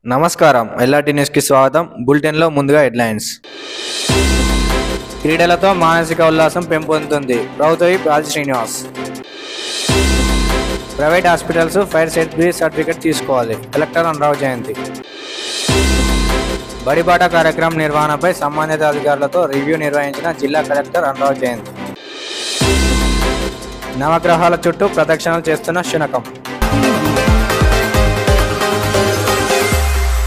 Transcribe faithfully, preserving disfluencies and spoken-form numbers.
నమస్కారం ఎల్ఆర్టీ న్యూస్కి స్వాగతం. బులెటిన్లో ముందుగా హెడ్లైన్స్. క్రీడలతో మానసిక ఉల్లాసం పెంపొందుతుంది. ప్రభుత్వ whip Adi Srinivas. Private hospitals fire safety certificate తీసుకోవాలి. కలెక్టర్ అనురాగ్ జయంతి. బడిబాట కార్యక్రమం నిర్వహణపై సంబంధిత అధికారులతో రివ్యూ నిర్వహించిన జిల్లా కలెక్టర్ అనురాగ్ జయంతి. నవగ్రహాల చుట్టూ ప్రదక్షిణలు చేస్తున్న శునకం.